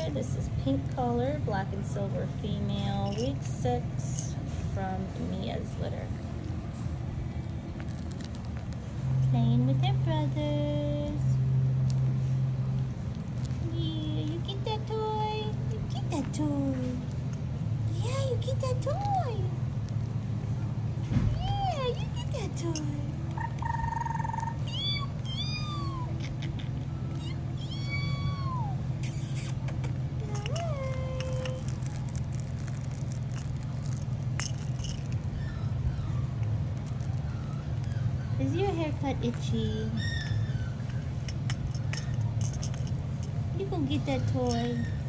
here. This is pink color, black and silver female, week 6 from Mia's litter. Playing with their brothers. Yeah, you get that toy. You get that toy. Yeah, you get that toy. Yeah, you get that toy. Is your haircut itchy? You gonna get that toy.